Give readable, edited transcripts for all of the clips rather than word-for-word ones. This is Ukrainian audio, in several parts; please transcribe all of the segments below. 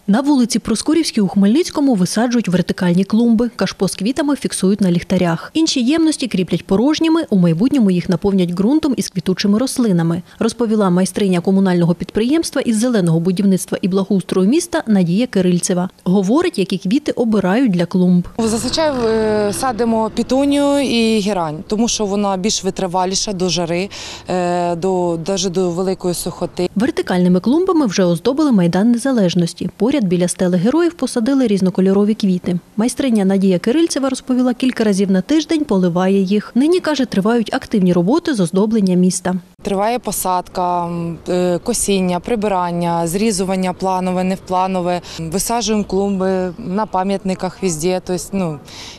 На вулиці Проскурівській у Хмельницькому висаджують вертикальні клумби. Кашпо з квітами фіксують на ліхтарях. Інші ємності кріплять порожніми, у майбутньому їх наповнять ґрунтом із квітучими рослинами, розповіла майстриня комунального підприємства із зеленого будівництва і благоустрою міста Надія Кирильцева. Говорить, які квіти обирають для клумб. Зазвичай садимо петунію і герань, тому що вона більш витриваліша до жари, навіть до великої сухоти. Вертикальними клумбами вже оздобили Майдан Незалежності. Поряд біля стели героїв посадили різнокольорові квіти. Майстриня Надія Кирильцева розповіла, кілька разів на тиждень поливає їх. Нині, каже, тривають активні роботи з оздоблення міста. Триває посадка, косіння, прибирання, зрізування планове, невпланове. Висаджуємо клумби на пам'ятниках везде. Тобто,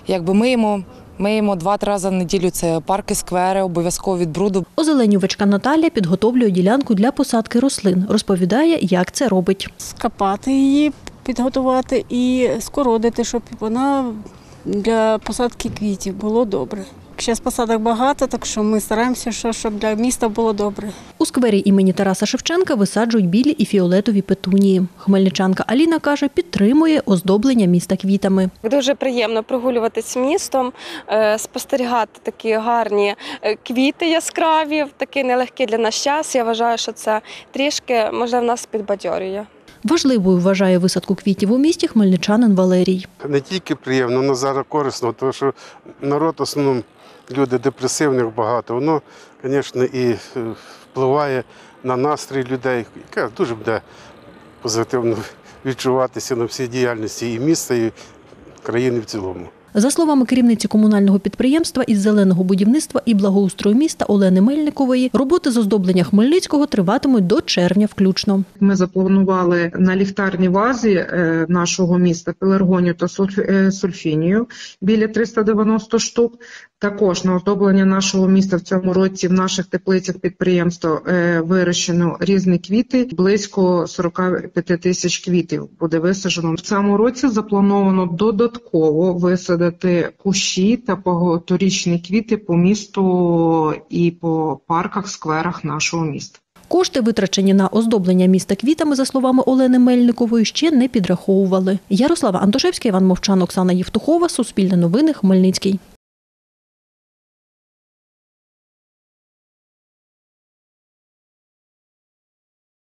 миємо 2-3 рази в неділю, це парки, сквери, обов'язково від бруду. Озеленювачка Наталя підготовлює ділянку для посадки рослин. Розповідає, як це робить. Скопати її, підготувати і скородити, щоб вона для посадки квітів було добре. Зараз посадок багато, так що ми стараємося, щоб для міста було добре. У сквері імені Тараса Шевченка висаджують білі і фіолетові петунії. Хмельничанка Аліна каже, підтримує оздоблення міста квітами. Дуже приємно прогулюватись містом, спостерігати такі гарні квіти яскраві, в такий нелегкий для нас час. Я вважаю, що це трішки, можливо, нас підбадьорює. Важливою вважає висадку квітів у місті хмельничанин Валерій. Не тільки приємно, але зараз корисно, тому що народ, в основному, люди депресивних багато, воно, звісно, і впливає на настрій людей, яка дуже буде позитивно відчуватися на всій діяльності і міста, і країни в цілому. За словами керівниці комунального підприємства із зеленого будівництва і благоустрою міста Олени Мельникової, роботи з оздоблення Хмельницького триватимуть до червня включно. Ми запланували на ліхтарній вазі нашого міста пеларгонію та сульфінію біля 390 штук. Також на оздоблення нашого міста в цьому році в наших теплицях підприємства вирощено різні квіти. Близько 45 тисяч квітів буде висаджено. В цьому році заплановано додатково висадити кущі та багаторічні квіти по місту і по парках, скверах нашого міста. Кошти, витрачені на оздоблення міста квітами, за словами Олени Мельникової, ще не підраховували. Ярослава Антошевська, Іван Мовчан, Оксана Євтухова, Суспільне новини, Хмельницький.